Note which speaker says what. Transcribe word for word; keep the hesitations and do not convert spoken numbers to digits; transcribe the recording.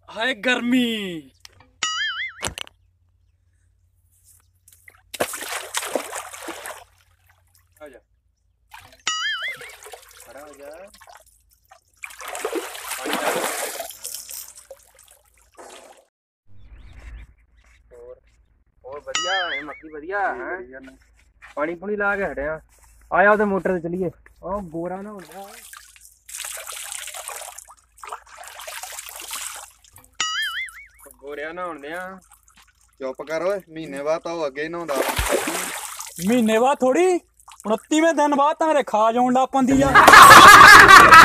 Speaker 1: हाय गर्मी। आजा खड़ा हो जा। और और बढ़िया है मक्की बढ़िया है। पानी पुनी ला के हटे आया उधर मोटर से चलिए। ओ गोरा ना होता गोरिया नहाउंदे आ।
Speaker 2: चुप कर ओए महीने बाद आओ अगे नहाउंदा
Speaker 3: महीने बाद थोड़ी उनतीवें दिन बाद तो मेरे खाज आउण लग पैंदी आ।